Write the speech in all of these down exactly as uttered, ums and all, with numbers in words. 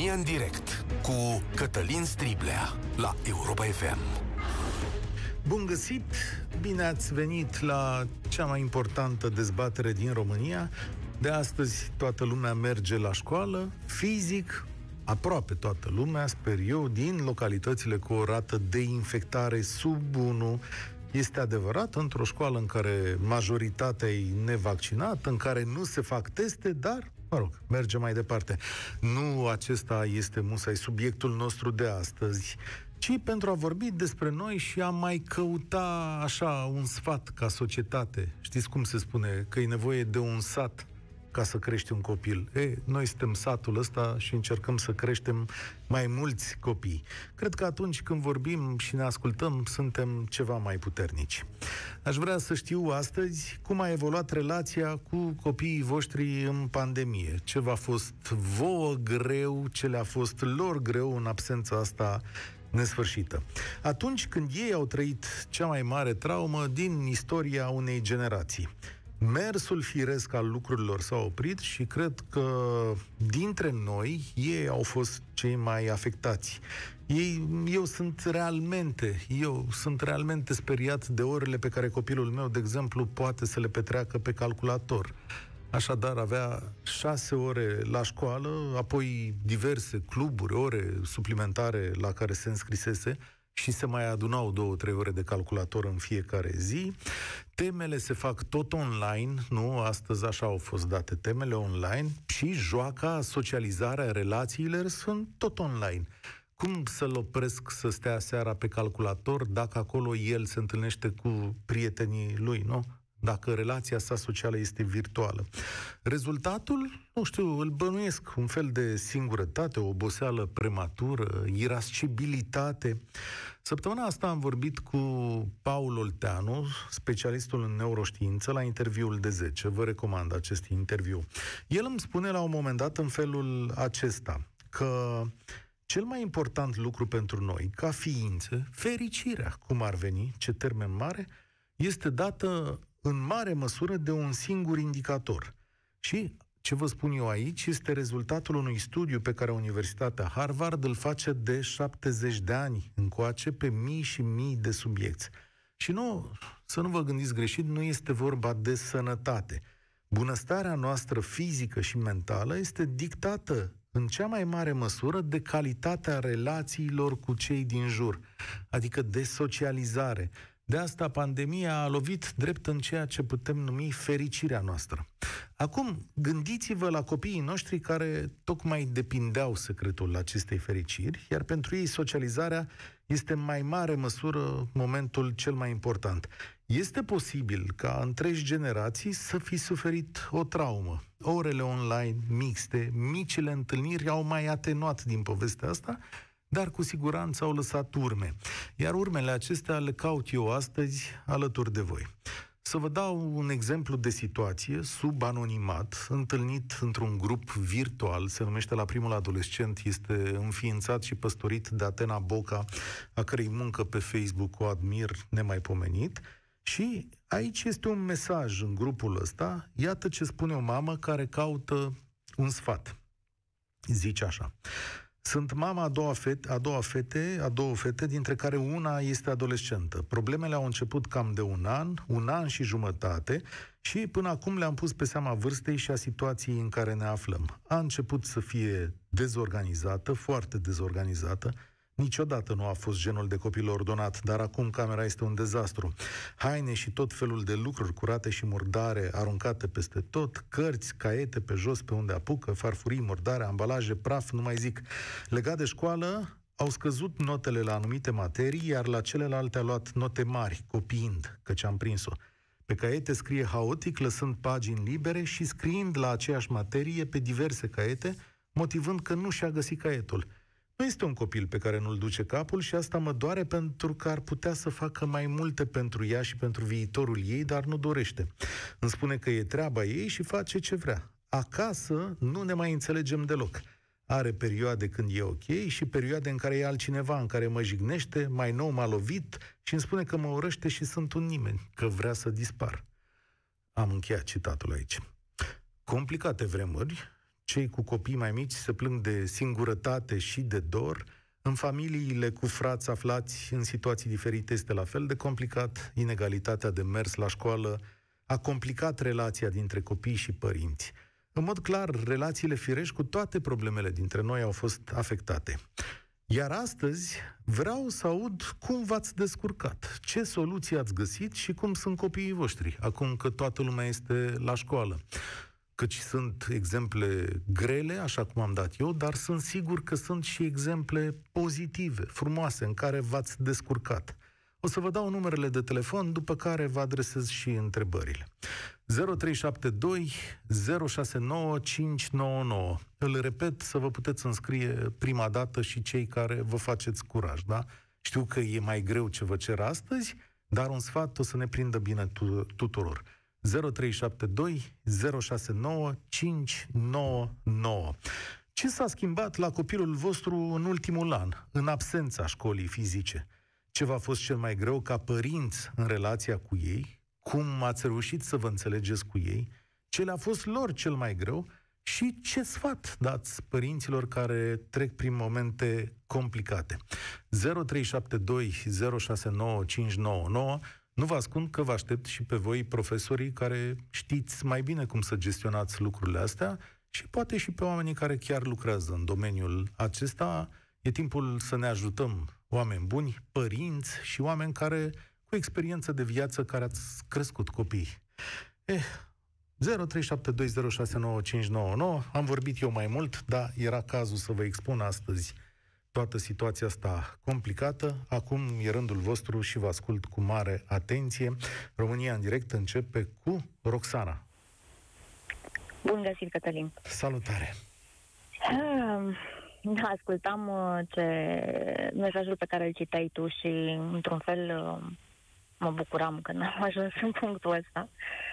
România în direct cu Cătălin Striblea la Europa F M. Bun găsit! Bine ați venit la cea mai importantă dezbatere din România. De astăzi toată lumea merge la școală, fizic, aproape toată lumea, sper eu, din localitățile cu o rată de infectare sub unu. Este adevărat, într-o școală în care majoritatea e nevaccinată, în care nu se fac teste, dar, mă rog, merge mai departe. Nu acesta este musai subiectul nostru de astăzi, ci pentru a vorbi despre noi și a mai căuta așa un sfat ca societate. Știți cum se spune? Că e nevoie de un sat ca să crești un copil. E, noi suntem satul ăsta și încercăm să creștem mai mulți copii. Cred că atunci când vorbim și ne ascultăm, suntem ceva mai puternici. Aș vrea să știu astăzi cum a evoluat relația cu copiii voștri în pandemie. Ce v-a fost vouă greu, ce le-a fost lor greu în absența asta nesfârșită. Atunci când ei au trăit cea mai mare traumă din istoria unei generații. Mersul firesc al lucrurilor s-a oprit și cred că dintre noi ei au fost cei mai afectați. Ei, eu sunt realmente, eu sunt realmente speriat de orele pe care copilul meu, de exemplu, poate să le petreacă pe calculator. Așadar, avea șase ore la școală, apoi diverse cluburi, ore suplimentare la care se înscrisese și se mai adunau două, trei ore de calculator în fiecare zi. Temele se fac tot online, nu? Astăzi așa au fost date temele online și joaca, socializarea, relațiile sunt tot online. Cum să-l opresc să stea seara pe calculator dacă acolo el se întâlnește cu prietenii lui, nu? Dacă relația sa socială este virtuală. Rezultatul, nu știu, îl bănuiesc, un fel de singurătate, o oboseală prematură, irascibilitate. Săptămâna asta am vorbit cu Paul Olteanu, specialistul în neuroștiință, la interviul de zece. Vă recomand acest interviu. El îmi spune la un moment dat în felul acesta, că cel mai important lucru pentru noi, ca ființe, fericirea, cum ar veni, ce termen mare, este dată în mare măsură de un singur indicator. Și ce vă spun eu aici este rezultatul unui studiu pe care Universitatea Harvard îl face de șaptezeci de ani încoace pe mii și mii de subiecți. Și nu, să nu vă gândiți greșit, nu este vorba de sănătate. Bunăstarea noastră fizică și mentală este dictată în cea mai mare măsură de calitatea relațiilor cu cei din jur, adică de socializare. De asta pandemia a lovit drept în ceea ce putem numi fericirea noastră. Acum, gândiți-vă la copiii noștri care tocmai depindeau secretul acestei fericiri, iar pentru ei socializarea este în mai mare măsură momentul cel mai important. Este posibil ca întregi generații să fi suferit o traumă. Orele online mixte, micile întâlniri au mai atenuat din povestea asta, dar cu siguranță au lăsat urme. Iar urmele acestea le caut eu astăzi alături de voi. Să vă dau un exemplu de situație sub anonimat, întâlnit într-un grup virtual, se numește La Primul Adolescent, este înființat și păstorit de Atena Boca, a cărei muncă pe Facebook o admir nemaipomenit. Și aici este un mesaj în grupul ăsta, iată ce spune o mamă care caută un sfat. Zice așa: sunt mama a doua fete, a doua fete, a două fete, dintre care una este adolescentă. Problemele au început cam de un an, un an și jumătate și până acum le-am pus pe seama vârstei și a situației în care ne aflăm. A început să fie dezorganizată, foarte dezorganizată. Niciodată nu a fost genul de copil ordonat, dar acum camera este un dezastru. Haine și tot felul de lucruri curate și murdare aruncate peste tot, cărți, caiete pe jos pe unde apucă, farfurii, murdare, ambalaje, praf, nu mai zic. Legat de școală, au scăzut notele la anumite materii, iar la celelalte a luat note mari, copiind, căci am prins-o. Pe caiete scrie haotic, lăsând pagini libere și scriind la aceeași materie pe diverse caiete, motivând că nu și-a găsit caietul. Nu este un copil pe care nu-l duce capul și asta mă doare pentru că ar putea să facă mai multe pentru ea și pentru viitorul ei, dar nu dorește. Îmi spune că e treaba ei și face ce vrea. Acasă nu ne mai înțelegem deloc. Are perioade când e ok și perioade în care e altcineva, în care mă jignește, mai nou m-a lovit și îmi spune că mă urăște și sunt un nimeni, că vrea să dispar. Am încheiat citatul aici. Complicate vremuri. cei cu copii mai mici se plâng de singurătate și de dor. În familiile cu frați aflați în situații diferite este la fel de complicat. Inegalitatea de mers la școală a complicat relația dintre copii și părinți. În mod clar, relațiile firești cu toate problemele dintre noi au fost afectate. Iar astăzi vreau să aud cum v-ați descurcat, ce soluții ați găsit și cum sunt copiii voștri, acum că toată lumea este la școală. Căci sunt exemple grele, așa cum am dat eu, dar sunt sigur că sunt și exemple pozitive, frumoase, în care v-ați descurcat. O să vă dau numerele de telefon, după care vă adresez și întrebările. zero trei șapte doi zero șase nouă cinci nouă nouă. Îl repet să vă puteți înscrie prima dată și cei care vă faceți curaj, da? Știu că e mai greu ce vă cer astăzi, dar un sfat o să ne prindă bine tu- tuturor. zero trei șapte doi zero șase nouă cinci nouă nouă. Ce s-a schimbat la copilul vostru în ultimul an, în absența școlii fizice? Ce v-a fost cel mai greu ca părinți în relația cu ei? Cum ați reușit să vă înțelegeți cu ei? Ce le-a fost lor cel mai greu? Și ce sfat dați părinților care trec prin momente complicate? zero trei șapte doi zero șase nouă cinci nouă nouă. Nu vă ascund că vă aștept și pe voi, profesorii, care știți mai bine cum să gestionați lucrurile astea și poate și pe oamenii care chiar lucrează în domeniul acesta. E timpul să ne ajutăm, oameni buni, părinți și oameni care cu experiență de viață, care ați crescut copii. Eh, zero trei șapte doi zero șase nouă cinci nouă nouă. Am vorbit eu mai mult, dar era cazul să vă expun astăzi toată situația asta complicată. Acum e rândul vostru și vă ascult cu mare atenție. România în direct începe cu Roxana. Bun găsit, Cătălin. Salutare! Da, ascultam ce mesajul pe care îl citeai tu și, într-un fel, mă bucuram că n-am ajuns în punctul ăsta.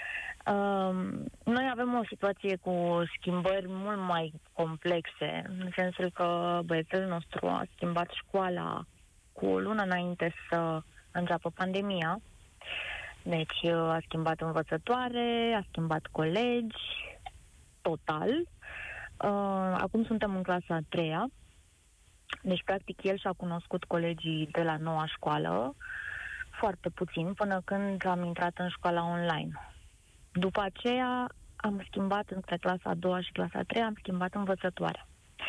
Noi avem o situație cu schimbări mult mai complexe, în sensul că băiețelul nostru a schimbat școala cu o lună înainte să înceapă pandemia. Deci a schimbat învățătoare, a schimbat colegi, total. Acum suntem în clasa a treia, deci practic el și-a cunoscut colegii de la noua școală foarte puțin, până când am intrat în școala online. După aceea am schimbat între clasa a doua și clasa a treia, am schimbat învățătoarea.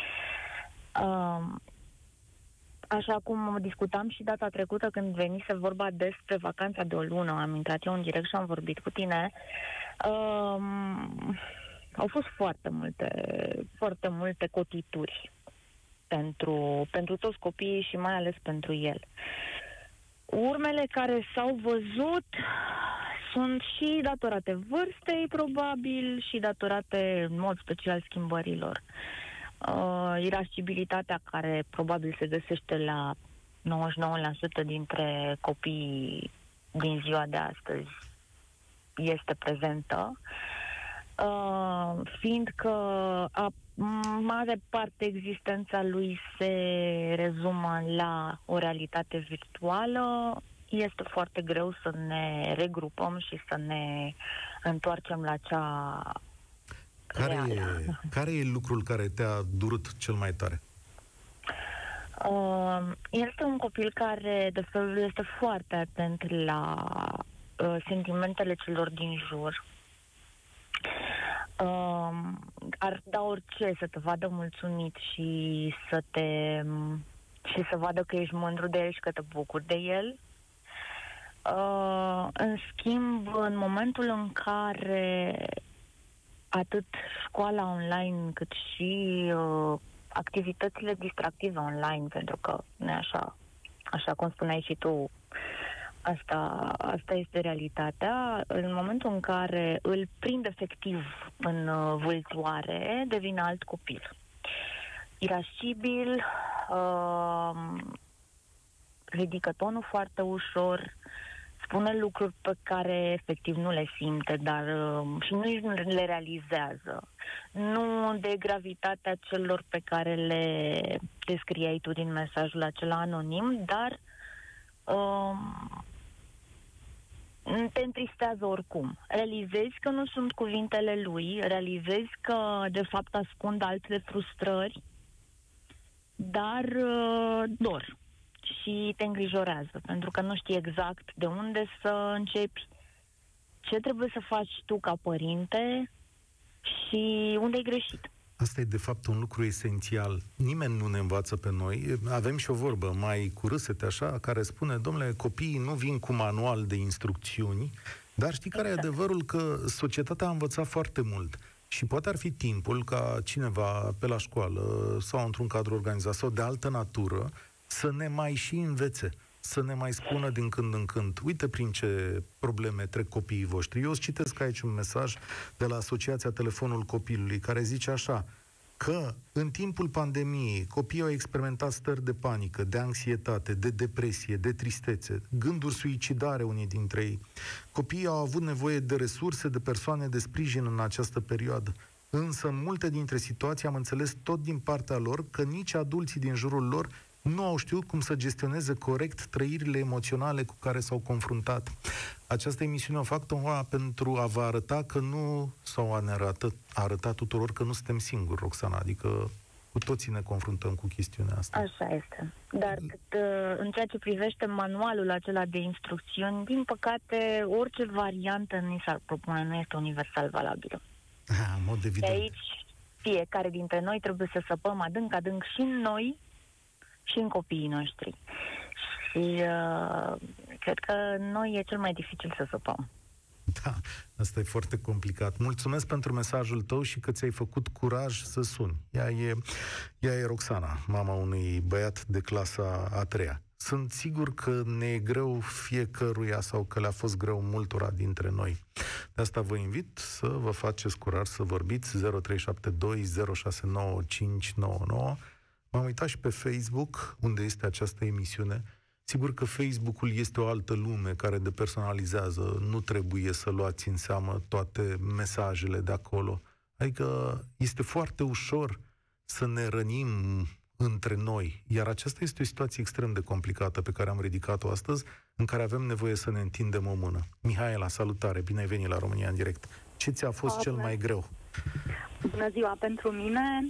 Așa cum discutam și data trecută când venise vorba despre vacanța de o lună, am intrat eu în direct și am vorbit cu tine. Um, au fost foarte multe, foarte multe cotituri pentru, pentru toți copiii și mai ales pentru el. Urmele care s-au văzut sunt și datorate vârstei, probabil, și datorate în mod special schimbărilor. Uh, irascibilitatea care probabil se găsește la nouăzeci și nouă la sută dintre copiii din ziua de astăzi este prezentă, uh, fiindcă a mare parte existența lui se rezumă la o realitate virtuală. Este foarte greu să ne regrupăm și să ne întoarcem la cea care reală. E, care e lucrul care te-a durut cel mai tare? Uh, este un copil care, de felul, este foarte atent la uh, sentimentele celor din jur. Uh, ar da orice să te vadă mulțumit și să te și să vadă că ești mândru de el și că te bucuri de el. Uh, în schimb, în momentul în care atât școala online cât și uh, activitățile distractive online, pentru că nu așa, așa cum spuneai și tu, asta, asta este realitatea, în momentul în care îl prind efectiv în uh, vâltoare, devine alt copil. Irascibil, uh, ridică tonul foarte ușor, spune lucruri pe care efectiv nu le simte, dar uh, și nu le realizează. Nu de gravitatea celor pe care le descriai tu din mesajul acela anonim, dar uh, te întristează oricum. Realizezi că nu sunt cuvintele lui, realizezi că, de fapt, ascund alte frustrări, dar uh, dor și te îngrijorează, pentru că nu știi exact de unde să începi, ce trebuie să faci tu ca părinte și unde ai greșit. Asta e, de fapt, un lucru esențial. Nimeni nu ne învață pe noi. Avem și o vorbă mai cu râsete, așa, care spune, domnule, copiii nu vin cu manual de instrucțiuni, dar știi care exact. E adevărul? Că societatea a învățat foarte mult. Și poate ar fi timpul ca cineva pe la școală sau într-un cadru organizat sau de altă natură să ne mai și învețe, să ne mai spună din când în când, uite prin ce probleme trec copiii voștri. Eu îți citesc aici un mesaj de la Asociația Telefonul Copilului, care zice așa, că în timpul pandemiei copiii au experimentat stări de panică, de anxietate, de depresie, de tristețe, gânduri suicidare unii dintre ei. Copiii au avut nevoie de resurse, de persoane de sprijin în această perioadă. Însă, în multe dintre situații am înțeles tot din partea lor că nici adulții din jurul lor nu au știut cum să gestioneze corect trăirile emoționale cu care s-au confruntat. Această emisiune o fac tocmai pentru a vă arăta că nu, sau a ne arăta, a arăta tuturor că nu suntem singuri, Roxana, adică cu toții ne confruntăm cu chestiunea asta. Așa este. Dar cât, în ceea ce privește manualul acela de instrucțiuni, din păcate, orice variantă ni s-ar propune nu este universal valabilă. Ha, în mod evident. De aici, fiecare dintre noi trebuie să săpăm adânc, adânc și în noi, și în copiii noștri. Și uh, cred că noi e cel mai dificil să săpăm. Da, asta e foarte complicat. Mulțumesc pentru mesajul tău și că ți-ai făcut curaj să suni. Ea e, ea e Roxana, mama unui băiat de clasa a treia. Sunt sigur că ne e greu fiecăruia sau că le-a fost greu multora dintre noi. De asta vă invit să vă faceți curaj să vorbiți zero trei șapte doi zero șase nouă cinci nouă nouă. M-am uitat și pe Facebook, unde este această emisiune. Sigur că Facebook-ul este o altă lume care depersonalizează. Nu trebuie să luați în seamă toate mesajele de acolo. Adică este foarte ușor să ne rănim între noi. Iar aceasta este o situație extrem de complicată pe care am ridicat-o astăzi, în care avem nevoie să ne întindem o mână. Mihaela, salutare! Bine ai venit la România în direct. Ce ți-a fost Bună. cel mai greu? Bună ziua! Pentru mine,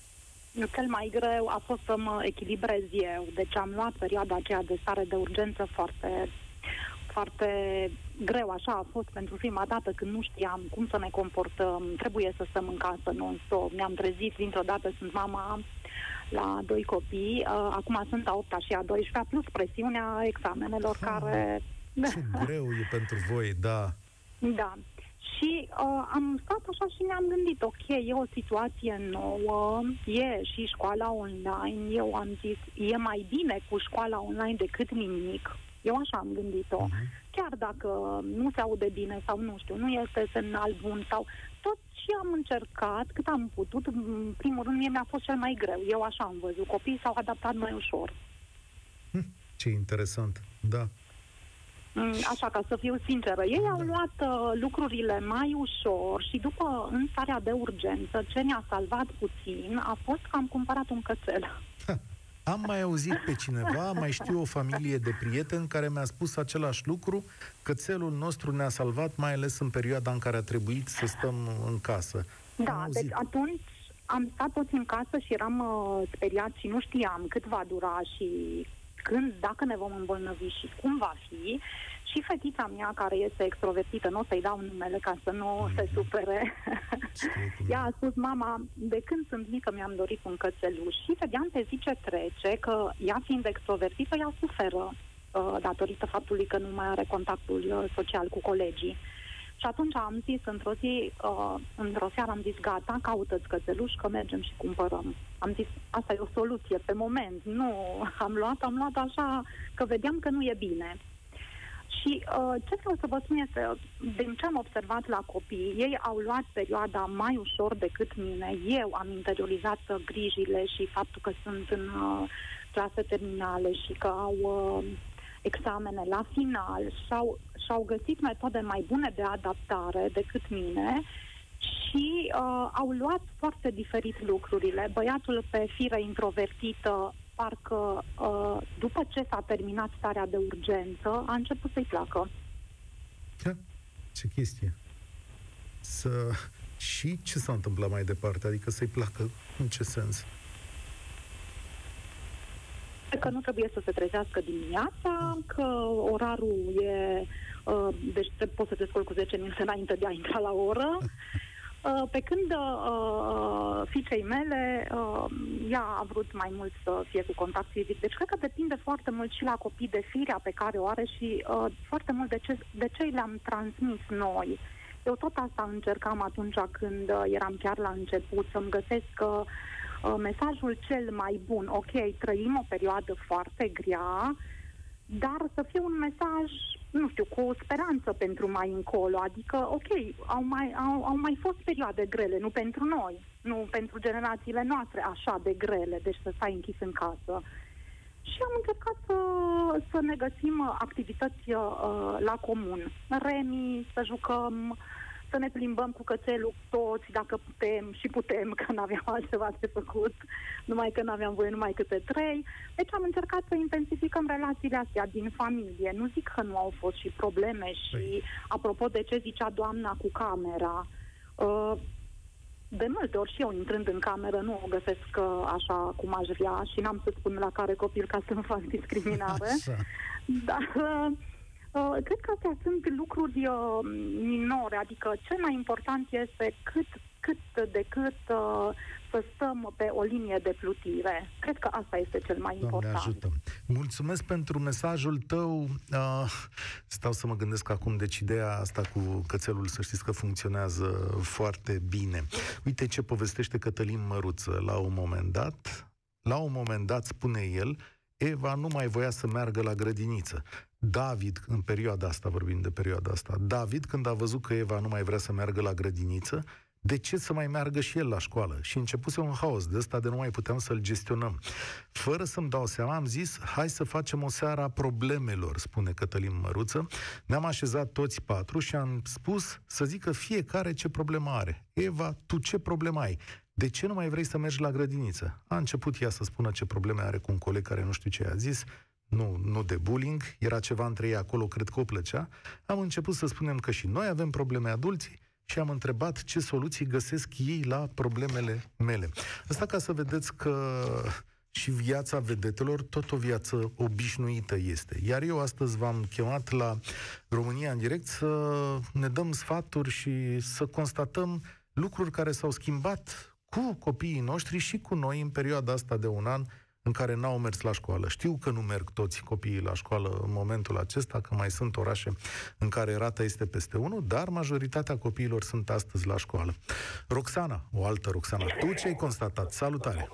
cel mai greu a fost să mă echilibrez eu. Deci am luat perioada aceea de stare de urgență foarte, foarte greu. Așa a fost pentru prima dată, când nu știam cum să ne comportăm. Trebuie să stăm în casă non-stop. Ne-am trezit dintr-o dată, sunt mama la doi copii. Acum sunt a opta și a doisprezecea, plus presiunea examenelor ha, care... Ce greu e pentru voi, da. Da. Și uh, am stat așa și ne-am gândit, ok, e o situație nouă, e și școala online. Eu am zis, e mai bine cu școala online decât nimic. Eu așa am gândit-o. Uh-huh. Chiar dacă nu se aude bine sau nu știu, nu este semnal bun sau tot, și am încercat cât am putut. În primul rând, mie mi-a fost cel mai greu. Eu așa am văzut. Copiii s-au adaptat mai ușor. Hm, ce interesant, da. Așa, ca să fiu sinceră, ei au luat uh, lucrurile mai ușor și după, în starea de urgență, ce ne-a salvat puțin a fost că am cumpărat un cățel. Ha, am mai auzit pe cineva, mai știu o familie de prieteni care mi-a spus același lucru, cățelul nostru ne-a salvat, mai ales în perioada în care a trebuit să stăm în casă. Da, deci atunci am stat toți în casă și eram uh, speriat și nu știam cât va dura și când, dacă ne vom îmbolnăvi și cum va fi. Și fetița mea, care este extrovertită, nu o să-i dau numele ca să nu mm. se supere, ea a spus, mama, de când sunt mică mi-am dorit un cățeluș. Și vedeam pe zi ce trece că ea, fiind extrovertită, ea suferă uh, datorită faptului că nu mai are contactul uh, social cu colegii. Și atunci am zis, într-o zi, uh, într-o seară am zis, gata, caută-ți cățeluș, că mergem și cumpărăm. Am zis, asta e o soluție pe moment. Nu, am luat, am luat așa, că vedeam că nu e bine. Și uh, ce vreau să vă spun este, din ce am observat la copii, ei au luat perioada mai ușor decât mine. Eu am interiorizat grijile și faptul că sunt în uh, clase terminale și că au uh, examene la final și-au, și-au găsit metode mai bune de adaptare decât mine și uh, au luat foarte diferit lucrurile. Băiatul, pe fire introvertită, parcă uh, după ce s-a terminat starea de urgență, a început să-i placă. Da, ce chestie. Să... Și ce s-a întâmplat mai departe? Adică să-i placă? În ce sens? Că nu trebuie să se trezească dimineața, că orarul e... Uh, deci poți să te scoli cu zece minute înainte de a intra la oră. Uh, pe când uh, fiicei mele, uh, ea a vrut mai mult să fie cu contact fizic. Deci cred că depinde foarte mult și la copii de firea pe care o are și uh, foarte mult de ce, de ce le-am transmis noi. Eu tot asta încercam atunci când uh, eram chiar la început, să-mi găsesc uh, uh, mesajul cel mai bun. Ok, trăim o perioadă foarte grea, dar să fie un mesaj, nu știu, cu speranță pentru mai încolo. Adică, ok, au mai, au, au mai fost perioade grele, nu pentru noi, nu pentru generațiile noastre așa de grele, deci să stai închis în casă. Și am încercat să, să ne găsim activități uh, la comun. Remi, să jucăm, să ne plimbăm cu cățelul toți, dacă putem, și putem, că n-aveam altceva de făcut, numai că n-aveam voie numai câte trei. Deci am încercat să intensificăm relațiile astea din familie. Nu zic că nu au fost și probleme și, apropo de ce zicea doamna cu camera, uh, de multe ori și eu, intrând în cameră, nu o găsesc uh, așa cum aș vrea și n-am să spun la care copil ca să nu fac discriminare. Dar uh, uh, cred că astea sunt lucruri uh, minore, adică cel mai important este cât, cât de cât uh, să stăm pe o linie de plutire. Cred că asta este cel mai Doamne important. Ajută. Mulțumesc pentru mesajul tău. Uh, stau să mă gândesc acum, deci ideea asta cu cățelul, să știți că funcționează foarte bine. Uite ce povestește Cătălin Măruță. La un moment dat, la un moment dat, spune el, Eva nu mai voia să meargă la grădiniță. David, în perioada asta, vorbim de perioada asta, David, când a văzut că Eva nu mai vrea să meargă la grădiniță, de ce să mai meargă și el la școală? Și începuse un haos de ăsta de nu mai puteam să-l gestionăm. Fără să-mi dau seama, am zis, hai să facem o seară a problemelor, spune Cătălin Măruță. Ne-am așezat toți patru și am spus să zică fiecare ce problemă are. Eva, tu ce problemă ai? De ce nu mai vrei să mergi la grădiniță? A început ea să spună ce probleme are cu un coleg care nu știu ce i-a zis. Nu, nu de bullying, era ceva între ei acolo, cred că o plăcea. Am început să spunem că și noi avem probleme adulții și am întrebat ce soluții găsesc ei la problemele mele. Asta ca să vedeți că și viața vedetelor tot o viață obișnuită este. Iar eu astăzi v-am chemat la România în direct să ne dăm sfaturi și să constatăm lucruri care s-au schimbat cu copiii noștri și cu noi în perioada asta de un an în care n-au mers la școală. Știu că nu merg toți copiii la școală în momentul acesta, că mai sunt orașe în care rata este peste unu, dar majoritatea copiilor sunt astăzi la școală. Roxana, o altă Roxana, tu ce ai constatat? Salutare!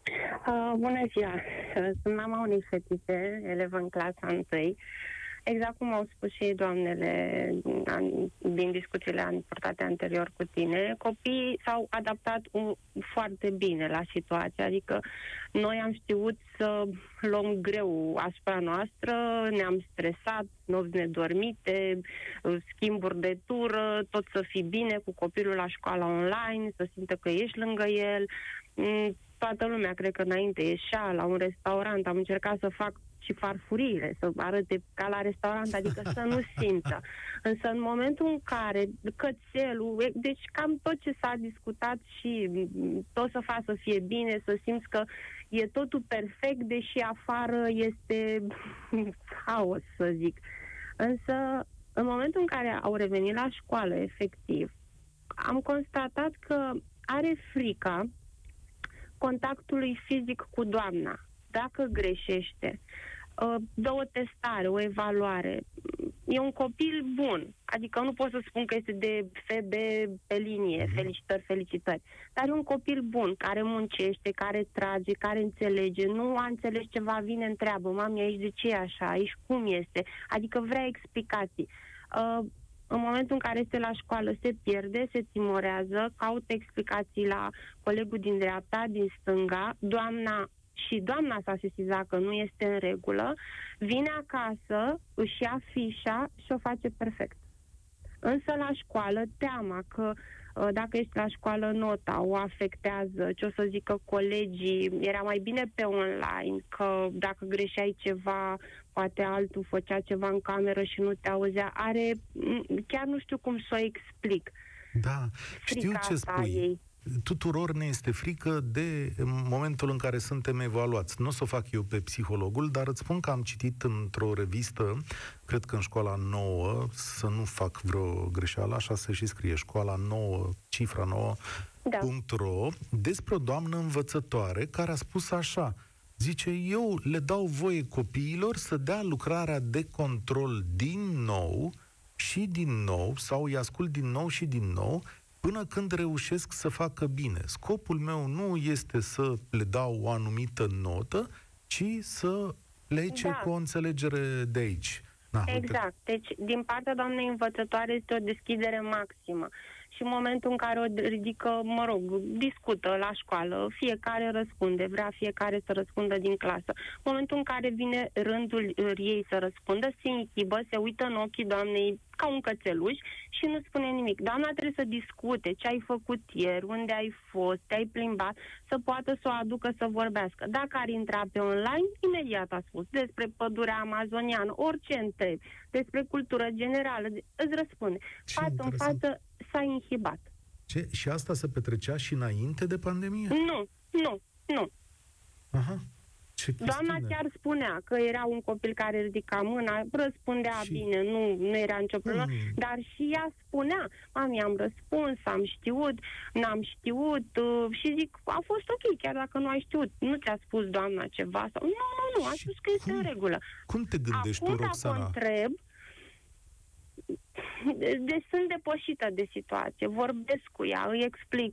Uh, bună ziua! Sunt mama unei fetițe, elevă în clasa întâi. Exact cum au spus și doamnele din discuțiile purtate anterior cu tine, copiii s-au adaptat un, foarte bine la situație, adică noi am știut să luăm greu asupra noastră, ne-am stresat, nopți nedormite, schimburi de tură, tot să fii bine cu copilul la școala online, să simtă că ești lângă el. Toată lumea, cred că înainte ieșea la un restaurant, am încercat să fac și farfuriile, să arate ca la restaurant, adică să nu simtă. Însă în momentul în care cățelul, deci cam tot ce s-a discutat și tot să facă să fie bine, să simți că e totul perfect, deși afară este haos, să zic. Însă în momentul în care au revenit la școală, efectiv, am constatat că are frica contactului fizic cu doamna. Dacă greșește, dă o testare, o evaluare. E un copil bun, adică nu pot să spun că este de F B pe linie, felicitări, felicitări, dar e un copil bun, care muncește, care trage, care înțelege, nu a înțeles ceva, vine, întreabă, mami, aici de ce e așa, aici cum este, adică vrea explicații. În momentul în care este la școală, se pierde, se timorează, caută explicații la colegul din dreapta, din stânga, doamna și doamna s-a sesizat că nu este în regulă, vine acasă, își ia fișa și o face perfect. Însă la școală, teama că dacă ești la școală, nota o afectează, ce o să zică colegii, era mai bine pe online, că dacă greșeai ceva, poate altul făcea ceva în cameră și nu te auzea. Are, chiar nu știu cum să o explic. Da, știu ce spui. Ei. Tuturor ne este frică de momentul în care suntem evaluați. Nu o să o fac eu pe psihologul, dar îți spun că am citit într-o revistă, cred că în școala nouă, să nu fac vreo greșeală, așa se și scrie, școala nouă, cifra nouă, da. .ro, despre o doamnă învățătoare care a spus așa, zice, eu le dau voie copiilor să dea lucrarea de control din nou și din nou, sau îi ascult din nou și din nou, până când reușesc să facă bine. Scopul meu nu este să le dau o anumită notă, ci să plece da. cu o înțelegere de aici. Da, exact. Uite. Deci, din partea doamnei învățătoare este o deschidere maximă. Și în momentul în care o ridică, mă rog, discută la școală, fiecare răspunde, vrea fiecare să răspundă din clasă. În momentul în care vine rândul ei să răspundă, se inhibă, se uită în ochii doamnei ca un cățeluș și nu spune nimic. Doamna trebuie să discute ce ai făcut ieri, unde ai fost, te-ai plimbat, să poată să o aducă să vorbească. Dacă ar intra pe online, imediat a spus despre pădurea amazoniană, orice întrebi, despre cultură generală, îți răspunde. Ce față interesant. În față s-a inhibat. Ce? Și asta se petrecea și înainte de pandemie? Nu, nu, nu. Aha. Doamna chiar spunea că era un copil care ridica mâna, răspundea și... bine, nu, nu era nicio problemă, mm. dar și ea spunea, mami, am răspuns, am știut, n-am știut uh, și zic, a fost ok, chiar dacă nu ai știut, nu ți-a spus doamna ceva sau... Nu, nu, nu, a spus că este cum, în regulă. Cum te gândești acum, tu, Roxana? Acum întreb, deci sunt depășită de situație, vorbesc cu ea, îi explic.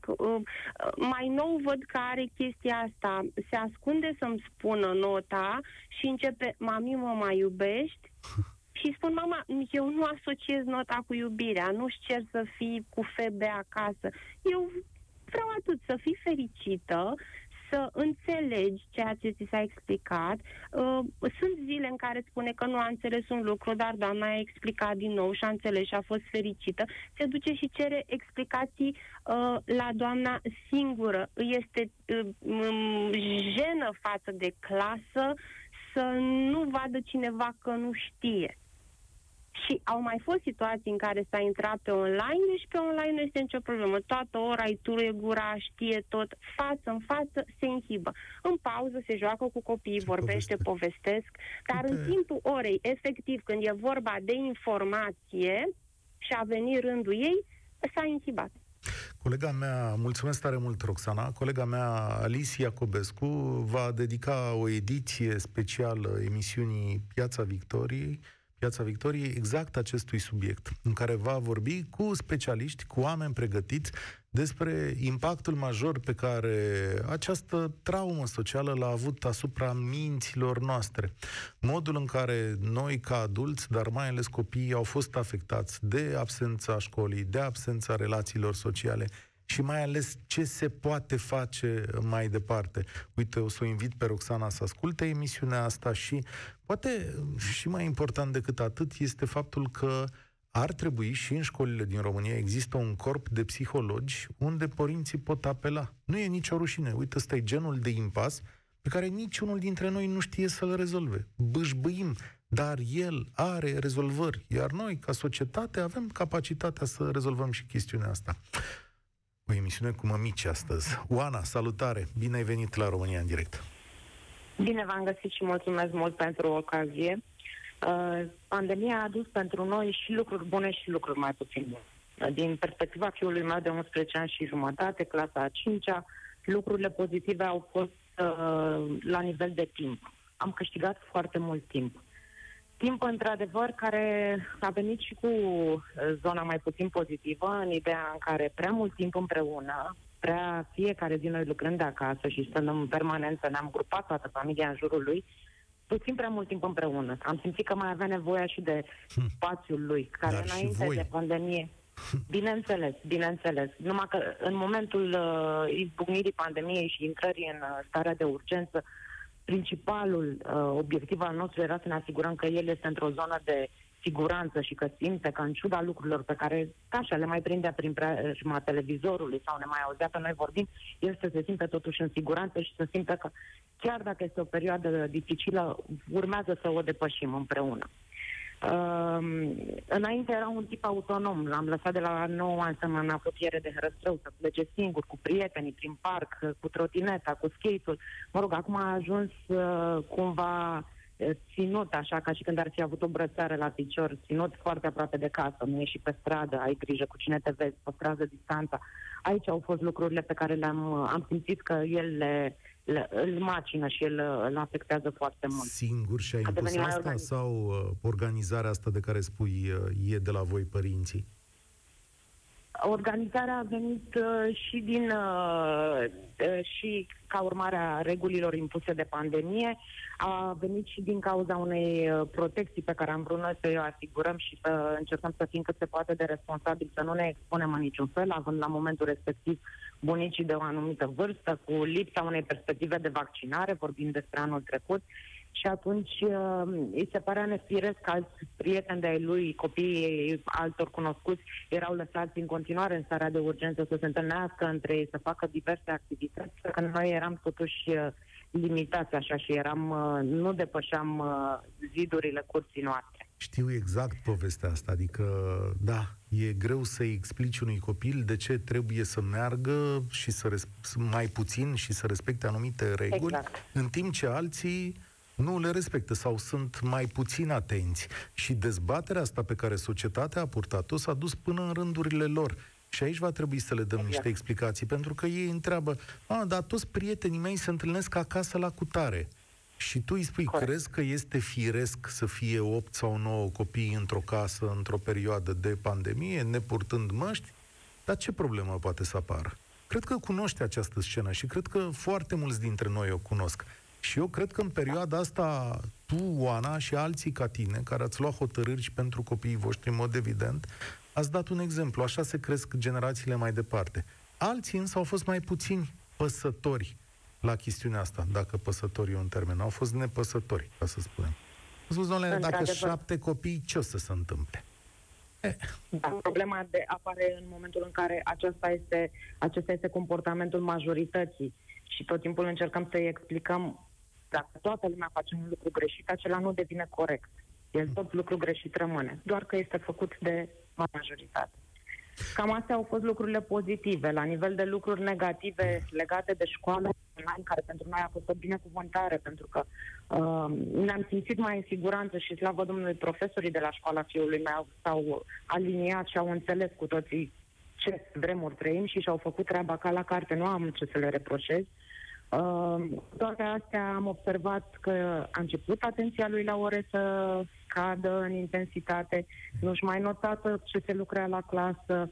Mai nou văd că are chestia asta, se ascunde să-mi spună nota și începe, mami, mă mai iubești? Și spun, mama, eu nu asociez nota cu iubirea, nu-și cer să fii cu febe acasă. Eu vreau atât, să fii fericită, să înțelegi ceea ce ți s-a explicat. Uh, sunt zile în care spune că nu a înțeles un lucru, dar doamna a explicat din nou și a înțeles și a fost fericită. Se duce și cere explicații uh, la doamna singură. Este uh, jenă față de clasă să nu vadă cineva că nu știe. Și au mai fost situații în care s-a intrat pe online și pe online nu este nicio problemă. Toată ora îi turuie gura, știe tot, față în față, se inhibă. În pauză se joacă cu copiii, vorbește, povestesc, dar Uite. în timpul orei, efectiv, când e vorba de informație și a venit rândul ei, s-a inhibat. Colega mea, mulțumesc tare mult, Roxana, colega mea, Alice Iacobescu, va dedica o ediție specială emisiunii Piața Victoriei, Piața Victoriei, exact acestui subiect, în care va vorbi cu specialiști, cu oameni pregătiți despre impactul major pe care această traumă socială l-a avut asupra minților noastre. Modul în care noi, ca adulți, dar mai ales copiii, au fost afectați de absența școlii, de absența relațiilor sociale și mai ales ce se poate face mai departe. Uite, o să o invit pe Roxana să asculte emisiunea asta și poate și mai important decât atât este faptul că ar trebui și în școlile din România există un corp de psihologi unde părinții pot apela. Nu e nicio rușine. Uite, ăsta e genul de impas pe care niciunul dintre noi nu știe să-l rezolve. Bâșbâim, dar el are rezolvări. Iar noi, ca societate, avem capacitatea să rezolvăm și chestiunea asta. O emisiune cu mămici astăzi. Oana, salutare! Bine ai venit la România în direct! Bine v-am găsit și mulțumesc mult pentru ocazie. Uh, pandemia a adus pentru noi și lucruri bune și lucruri mai puțin bune. Din perspectiva fiului meu de unsprezece ani și jumătate, clasa a cincea, lucrurile pozitive au fost uh, la nivel de timp. Am câștigat foarte mult timp. Timp, într-adevăr, care a venit și cu zona mai puțin pozitivă, în ideea în care prea mult timp împreună, prea fiecare zi noi lucrând de acasă și stând în permanență, ne-am grupat toată familia în jurul lui, puțin prea mult timp împreună. Am simțit că mai avea nevoie și de spațiul lui, care Dar înainte de pandemie... Bineînțeles, bineînțeles. Numai că în momentul uh, izbucnirii pandemiei și intrării în uh, starea de urgență, principalul uh, obiectiv al nostru era să ne asigurăm că el este într-o zonă de siguranță și că simte că în ciuda lucrurilor pe care așa le mai prindea prin preajma televizorului sau ne mai auzea pe noi vorbind, el să se simte totuși în siguranță și să simte că chiar dacă este o perioadă dificilă, urmează să o depășim împreună. Uh, înainte era un tip autonom, l-am lăsat de la nouă ani să mă în apropiere de Herăstrău, să plece singur, cu prietenii, prin parc, cu trotineta, cu skate-ul. Mă rog, acum a ajuns uh, cumva uh, ținut, așa ca și când ar fi avut o brățară la picior, ținut foarte aproape de casă, nu ieși pe stradă, ai grijă cu cine te vezi, păstrează distanța. Aici au fost lucrurile pe care le-am am simțit că el le îl macină și el îl afectează foarte mult. Singur și-a impus asta sau uh, organizarea asta de care spui uh, e de la voi, părinții? Organizarea a venit uh, și din uh, uh, și ca urmare a regulilor impuse de pandemie, a venit și din cauza unei uh, protecții pe care am vrut noi să o asigurăm și să încercăm să fim cât se poate de responsabili, să nu ne expunem în niciun fel, având la momentul respectiv bunicii de o anumită vârstă, cu lipsa unei perspective de vaccinare, vorbind despre anul trecut, și atunci uh, îi se părea nefiresc că alți prieteni de-ai lui, copiii altor cunoscuți, erau lăsați în continuare în starea de urgență să se întâlnească între ei, să facă diverse activități, că noi eram totuși uh, limitați așa și eram, uh, nu depășeam uh, zidurile curții noastre. Știu exact povestea asta, adică, da, e greu să-i explici unui copil de ce trebuie să meargă și să res- mai puțin și să respecte anumite reguli, exact. În timp ce alții nu le respectă sau sunt mai puțin atenți. Și dezbaterea asta pe care societatea a purtat-o s-a dus până în rândurile lor. Și aici va trebui să le dăm exact. niște explicații, pentru că ei întreabă, a, dar toți prietenii mei se întâlnesc acasă la cutare. Și tu îi spui, Corect. crezi că este firesc să fie opt sau nouă copii într-o casă, într-o perioadă de pandemie, nepurtând măști? Dar ce problemă poate să apară? Cred că cunoști această scenă și cred că foarte mulți dintre noi o cunosc. Și eu cred că în perioada asta, tu, Oana, și alții ca tine, care ați luat hotărâri și pentru copiii voștri, în mod evident, ați dat un exemplu. Așa se cresc generațiile mai departe. Alții însă au fost mai puțini păsători la chestiunea asta, dacă păsători e un termen. Au fost nepăsători, ca să spunem. Au spus, doamne, dacă șapte copii, ce o să se întâmple? Eh. Da, problema de apare în momentul în care acesta este, acesta este comportamentul majorității și tot timpul încercăm să-i explicăm dacă toată lumea face un lucru greșit, acela nu devine corect. El tot lucru greșit rămâne, doar că este făcut de majoritate. Cam astea au fost lucrurile pozitive. La nivel de lucruri negative legate de școală, care pentru noi a fost o binecuvântare, pentru că uh, ne-am simțit mai în siguranță și slavă Domnului, profesorii de la școala fiului meu s-au aliniat și au înțeles cu toții ce vremuri trăim și și-au făcut treaba ca la carte, nu am ce să le reproșez. Uh, toate astea am observat că a început atenția lui la ore să scadă în intensitate, nu-și mai nota ce se lucra la clasă,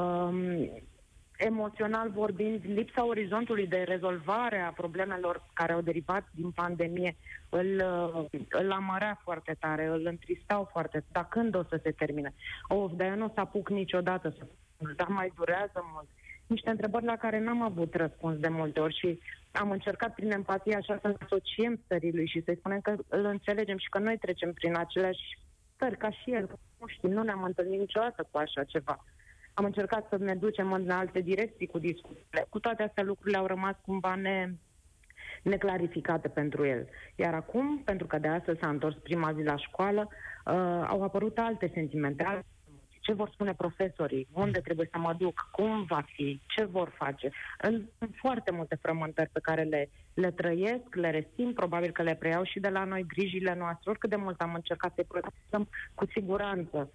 uh, emoțional vorbind, lipsa orizontului de rezolvare a problemelor care au derivat din pandemie îl, îl amărea foarte tare, îl întristau foarte tare. Dar când o să se termine? Of, dar eu nu o să apuc niciodată să dar mai durează mult. Niște întrebări la care n-am avut răspuns de multe ori și am încercat prin empatie așa să ne asociem stării lui și să-i spunem că îl înțelegem și că noi trecem prin aceleași stări ca și el. Nu știu, nu ne-am întâlnit niciodată cu așa ceva. Am încercat să ne ducem în alte direcții cu discuțiile. Cu toate astea, lucrurile au rămas cumva ne, neclarificate pentru el. Iar acum, pentru că de astăzi s-a întors prima zi la școală, uh, au apărut alte sentimente, alte emoții. Ce vor spune profesorii? Unde trebuie să mă duc? Cum va fi? Ce vor face? Sunt foarte multe frământări pe care le, le trăiesc, le resim, probabil că le preiau și de la noi grijile noastre. Oricât de mult am încercat să-i protejăm, cu siguranță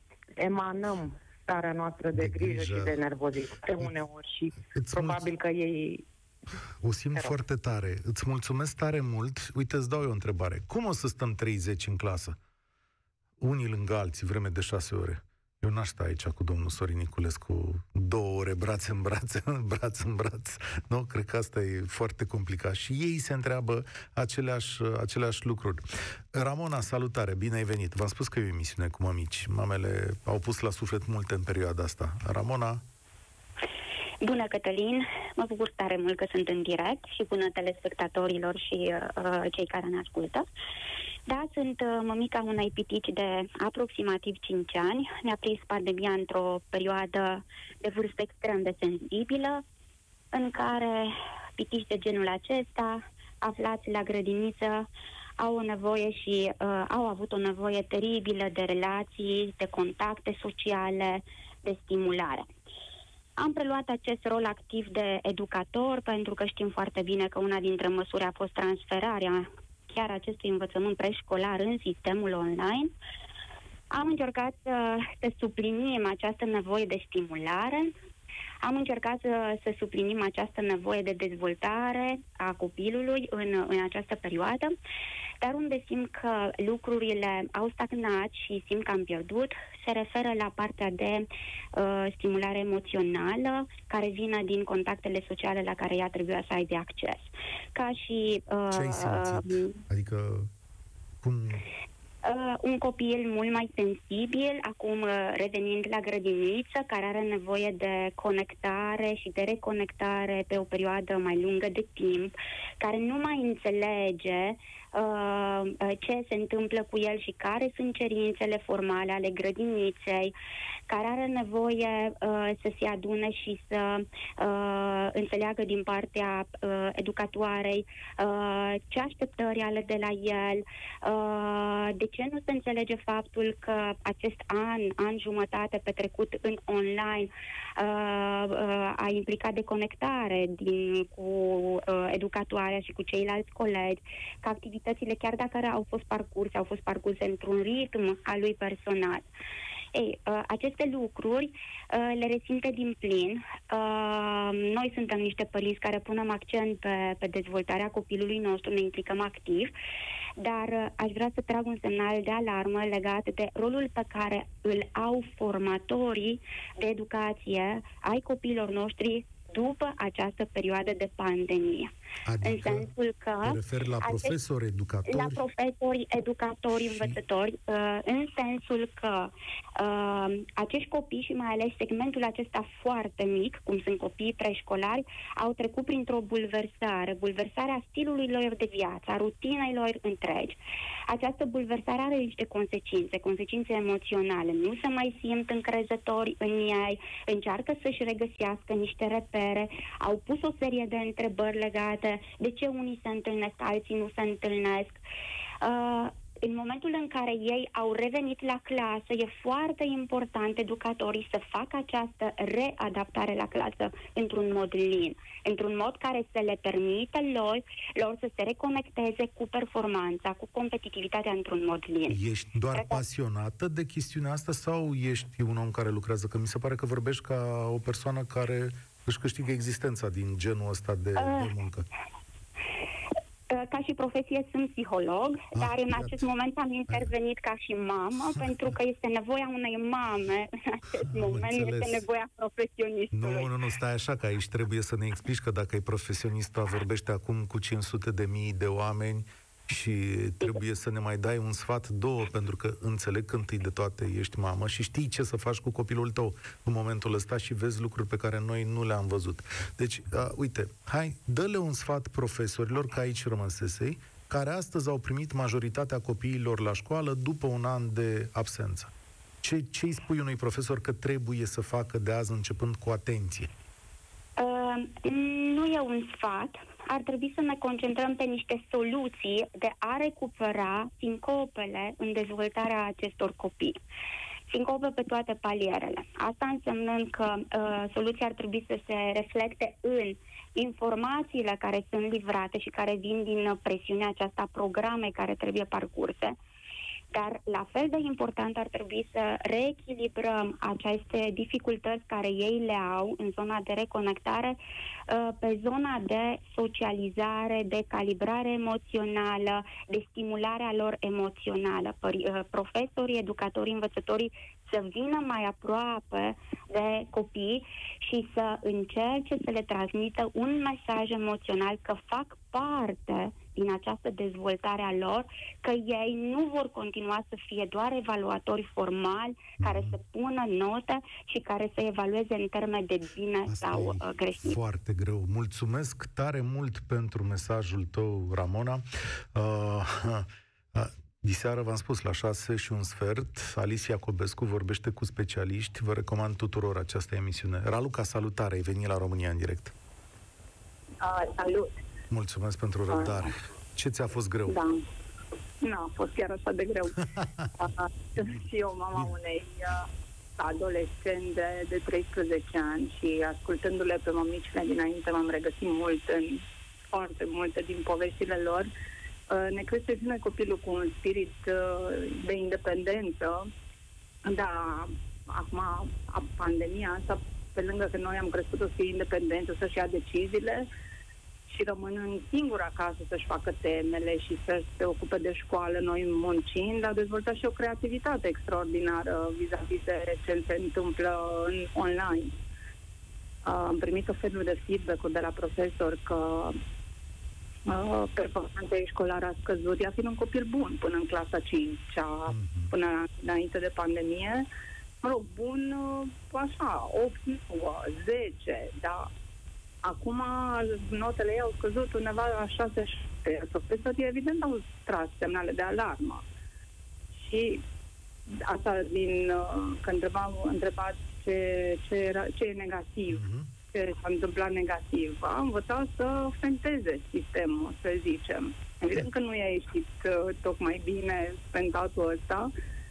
emanăm starea noastră de, de grijă, grijă și de nervozitate uneori și îți probabil mulț... că ei... O simt foarte tare. Îți mulțumesc tare mult. Uite, îți dau eu o întrebare. Cum o să stăm treizeci în clasă? Unii lângă alții, vreme de șase ore. Eu n-aș sta aici cu domnul Sorin Niculescu două ore, brațe în brațe, braț în braț. Nu? Cred că asta e foarte complicat. Și ei se întreabă aceleași, aceleași lucruri. Ramona, salutare, bine ai venit. V-am spus că e o emisiune cu mămici. Mamele au pus la suflet multe în perioada asta. Ramona? Bună, Cătălin! Mă bucur tare mult că sunt în direct și bună telespectatorilor și uh, cei care ne ascultă. Da, sunt uh, mămica unei pitici de aproximativ cinci ani. Ne-a prins pandemia într-o perioadă de vârstă extrem de sensibilă, în care pitici de genul acesta, aflați la grădiniță, au o nevoie și uh, au avut o nevoie teribilă de relații, de contacte sociale, de stimulare. Am preluat acest rol activ de educator, pentru că știm foarte bine că una dintre măsuri a fost transferarea chiar acestui învățământ preșcolar în sistemul online. Am încercat să, să suplinim această nevoie de stimulare, am încercat să, să suplinim această nevoie de dezvoltare a copilului în, în această perioadă, dar unde simt că lucrurile au stagnat și simt că am pierdut, se referă la partea de uh, stimulare emoțională, care vine din contactele sociale la care ea trebuia să aibă acces. Ca și... Uh, Ce ai simțit? Uh, adică, cum... Uh, un copil mult mai sensibil, acum uh, revenind la grădiniță, care are nevoie de conectare și de reconectare pe o perioadă mai lungă de timp, care nu mai înțelege uh, ce se întâmplă cu el și care sunt cerințele formale ale grădiniței, care are nevoie uh, să se adune și să uh, înțeleagă din partea uh, educatoarei uh, ce așteptări ale de la el, uh, de ce nu se înțelege faptul că acest an, an jumătate petrecut în online uh, uh, a implicat deconectare din, cu uh, educatoarea și cu ceilalți colegi, că activitățile, chiar dacă au fost parcurse, au fost parcurse într-un ritm al lui personal. Ei, uh, aceste lucruri uh, le resimte din plin. Uh, noi suntem niște părinți care punem accent pe, pe dezvoltarea copilului nostru, ne implicăm activ, dar uh, aș vrea să trag un semnal de alarmă legat de rolul pe care îl au formatorii de educație ai copiilor noștri după această perioadă de pandemie. Adică, în sensul că... te referi la profesori, educatori? La profesori, educatori, învățători, uh, în sensul că uh, acești copii și mai ales segmentul acesta foarte mic, cum sunt copiii preșcolari, au trecut printr-o bulversare, bulversarea stilului lor de viață, a rutinei lor întregi. Această bulversare are niște consecințe, consecințe emoționale. Nu se mai simt încrezători în ei, încearcă să-și regăsească niște repere, au pus o serie de întrebări legate de ce unii se întâlnesc, alții nu se întâlnesc. Uh, în momentul în care ei au revenit la clasă, e foarte important educatorii să facă această readaptare la clasă într-un mod lin, într-un mod care să le permită lor, lor să se reconecteze cu performanța, cu competitivitatea într-un mod lin. Ești doar Cred pasionată de chestiunea asta sau ești un om care lucrează? Că mi se pare că vorbești ca o persoană care își câștigă existența din genul ăsta de, uh. de muncă. Ca și profesie sunt psiholog, ah, dar în acest iată. moment am intervenit ca și mamă, pentru că este nevoia unei mame în acest am moment, înțeles. Este nevoia profesionistului. Nu, nu, nu, stai așa, că aici trebuie să ne explici că dacă e profesionistă, vorbește acum cu cinci sute de mii de oameni și trebuie să ne mai dai un sfat, două, pentru că înțeleg că întâi de toate ești mamă și știi ce să faci cu copilul tău în momentul ăsta și vezi lucruri pe care noi nu le-am văzut. Deci, uh, uite, hai, dă-le un sfat profesorilor, că aici rămăsesei, care astăzi au primit majoritatea copiilor la școală după un an de absență. Ce, ce îi spui unui profesor că trebuie să facă de azi începând cu atenție? Uh, nu e un sfat. Ar trebui să ne concentrăm pe niște soluții de a recupera sincopele în dezvoltarea acestor copii. Sincope pe toate palierele. Asta însemnând că uh, soluția ar trebui să se reflecte în informațiile care sunt livrate și care vin din presiunea aceasta, programe care trebuie parcurse. Dar la fel de important ar trebui să reechilibrăm aceste dificultăți care ei le au în zona de reconectare pe zona de socializare, de calibrare emoțională, de stimularea lor emoțională. Profesorii, educatorii, învățătorii să vină mai aproape de copii și să încerce să le transmită un mesaj emoțional că fac parte din această dezvoltare a lor, că ei nu vor continua să fie doar evaluatori formali care să pună note și care să evalueze în termen de bine Asta sau uh, greșit. Foarte greu. Mulțumesc tare mult pentru mesajul tău, Ramona. Uh, uh, Diseară, v-am spus, la șase și un sfert, Alice Iacobescu vorbește cu specialiști. Vă recomand tuturor această emisiune. Raluca, salutare, ai venit la România în direct. Uh, salut! Mulțumesc pentru răbdare. Ce ți-a fost greu? Da. Nu a fost chiar așa de greu. uh, și eu, mama unei uh, adolescente de treisprezece ani și ascultându-le pe mămicile dinainte m-am regăsit mult în foarte multe din poveștile lor. Ne crește și noi copilul cu un spirit de independență, dar acum pandemia asta, pe lângă că noi am crescut să fie independență, să-și ia deciziile și rămânând singur acasă să-și facă temele și să se ocupe de școală, noi muncind, a dezvoltat și o creativitate extraordinară vis-a-vis de ce se întâmplă în online. Am primit o felul de feedback-uri de la profesor că Uh, performanța ei școlară a scăzut, ea fiind un copil bun până în clasa cincea, mm-hmm. până înainte de pandemie. Mă rog, bun, uh, așa, opt, nouă, zece, dar acum notele ei au scăzut undeva la șase șapte. Profesorii, evident, au tras semnale de alarmă. Și asta din, uh, că întrebam, întrebați ce, ce, era, ce e negativ. Mm-hmm. Ce s-a întâmplat negativ, a învățat să fenteze sistemul, să zicem. Evident că nu i-a ieșit uh, tocmai bine fentatul ăsta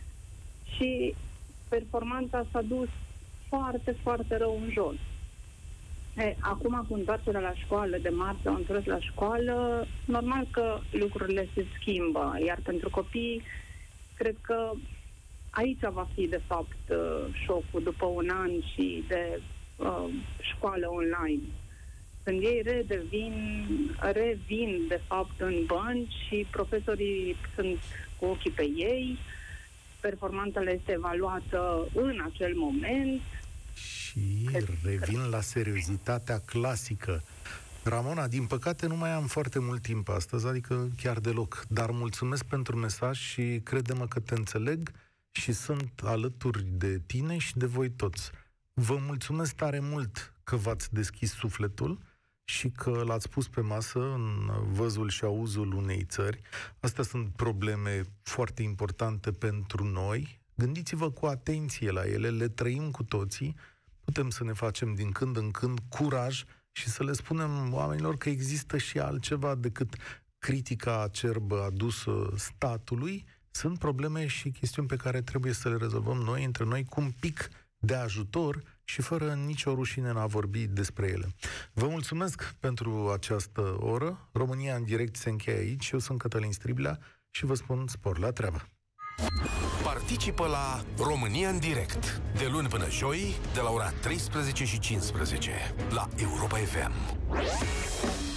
și performanța s-a dus foarte, foarte rău în jos. E, acum, cu întoarcerea la școală, de marți au întors la școală, normal că lucrurile se schimbă, iar pentru copii, cred că aici va fi, de fapt, uh, șocul după un an și de Uh, școală online. Când ei redevin, revin, de fapt, în bănci și profesorii sunt cu ochii pe ei, performanța le este evaluată în acel moment. Și revin la seriozitatea clasică. Ramona, din păcate nu mai am foarte mult timp astăzi, adică chiar deloc, dar mulțumesc pentru mesaj și crede-mă că te înțeleg și sunt alături de tine și de voi toți. Vă mulțumesc tare mult că v-ați deschis sufletul și că l-ați pus pe masă în văzul și auzul unei țări. Astea sunt probleme foarte importante pentru noi. Gândiți-vă cu atenție la ele, le trăim cu toții. Putem să ne facem din când în când curaj și să le spunem oamenilor că există și altceva decât critica acerbă adusă statului. Sunt probleme și chestiuni pe care trebuie să le rezolvăm noi, între noi, cu un pic de ajutor și fără nicio rușine în a vorbi despre ele. Vă mulțumesc pentru această oră. România în direct se încheie aici. Eu sunt Cătălin Striblea și vă spun spor la treabă. Participă la România în direct de luni până joi de la ora treisprezece și cincisprezece la Europa F M.